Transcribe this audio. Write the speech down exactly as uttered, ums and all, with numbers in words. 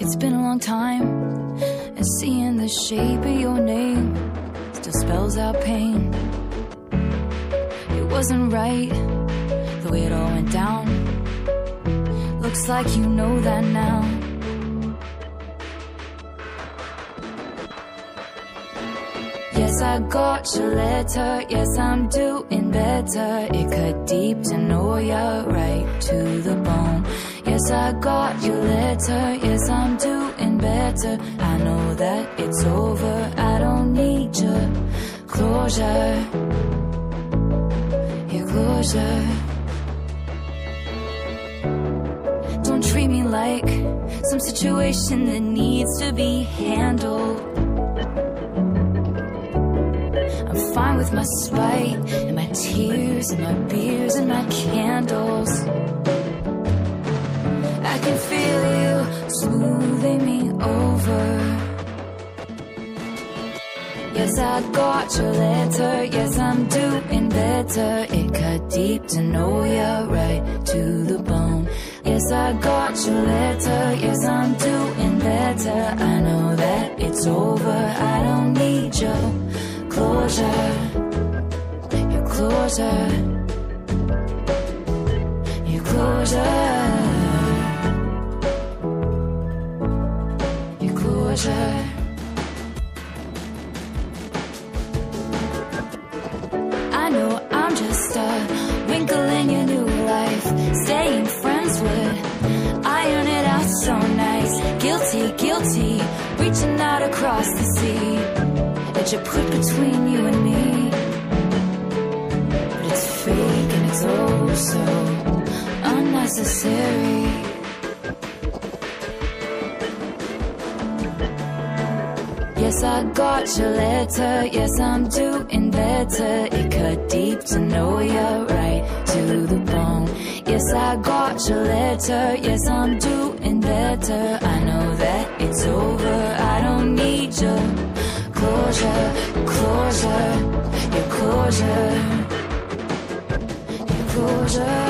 It's been a long time, and seeing the shape of your name still spells out pain. It wasn't right, the way it all went down. Looks like you know that now. Yes, I got your letter, yes, I'm doing better. It cut deep to know you're right to the bone. Yes, I got your letter, yes, I'm doing better. I know that it's over, I don't need your closure, your closure. Don't treat me like some situation that needs to be handled. I'm fine with my spite and my tears and my beers and my candles. I can feel you smoothing me over. Yes, I got your letter, yes, I'm doing better. It cut deep to know you're right to the bone. Yes, I got your letter, yes, I'm doing better. I know that it's over, I don't need your closure, your closure, your closure, your closure. I know I'm just a wrinkle in your new life. Staying friends would iron it out so nice. Guilty, guilty, reaching out across the sea that you put between you and me. But it's fake and it's oh so unnecessary. Yes, I got your letter, yes, I'm doing better. It cut deep to know you're right to the bone. Yes, I got your letter, yes, I'm doing better. I know that it's over, I don't need your closure, closure, your closure, your closure.